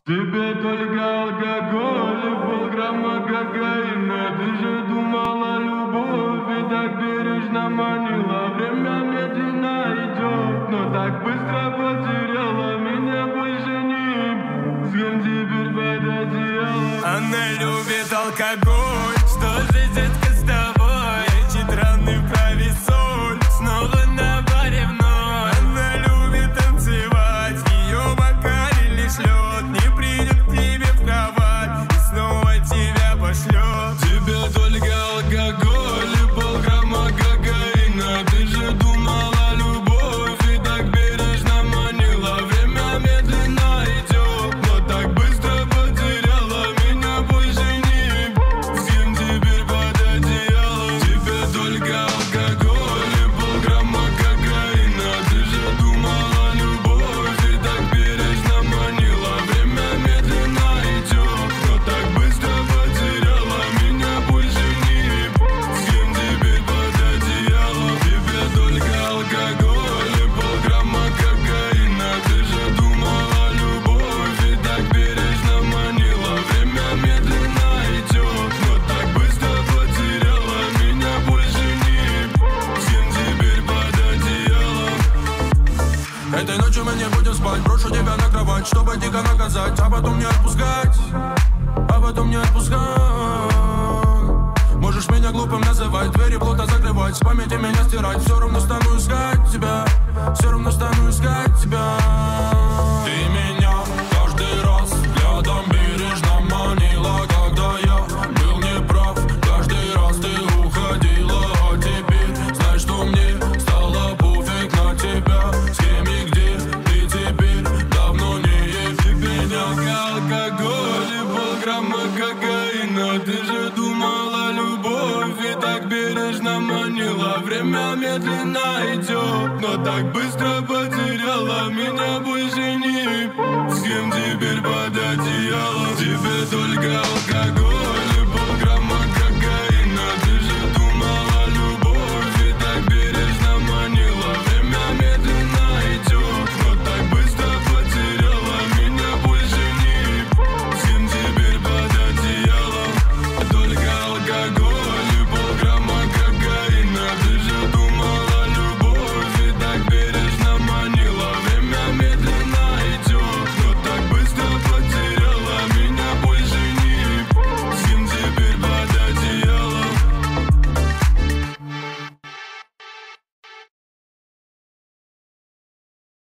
Тебе только алкоголь и полграмма кокаина. Ты же думала, любовь и так бережно манила. Время медленно идет, но так быстро потеряла. Меня больше не с кем теперь под одеялом. Она любит алкоголь, что же, детка, с тобой? Эти травны вправе соль, снова на баре вновь. Она любит танцевать, в ее бокале лишь лед. Не придет к тебе в кровать и снова тебя пошлет. Тебе только алкоголь и полграмма кокаина. Ты же думала, любовь и так бережно манила. Время медленно идет, но так быстро потеряла. Меня больше не с кем теперь под одеялом. Тебе только алкоголь и полграмма кокаина. Ты же думала, любовь и так бережно манила. Время медленно идет, но так быстро потеряла. Меня больше не с кем теперь под одеялом. Тебе только алкоголь и полграмма кокаина. Ты же думала, любовь и так бережно манила. Время медленно идет, но так быстро потеряла. Меня больше не с кем теперь под одеялом. Этой ночью мы не будем спать, брошу тебя на кровать, чтобы дико наказать, а потом не отпускать, а потом не отпускать. Можешь меня глупым называть, двери плотно закрывать, с памяти меня стирать. Все равно стану искать тебя, все равно стану искать тебя. Ты меня каждый раз взглядом бережно манила. Когда я был неправ, каждый раз ты уходила. А теперь знай, что мне стало пофиг на тебя. С кем и где ты теперь давно не есть. Тебе только алкоголь и полграмма кокаина. Ты же думала, любовь и так бережно манила. Время медленно идет, но так быстро потеряла. Меня больше не с кем теперь под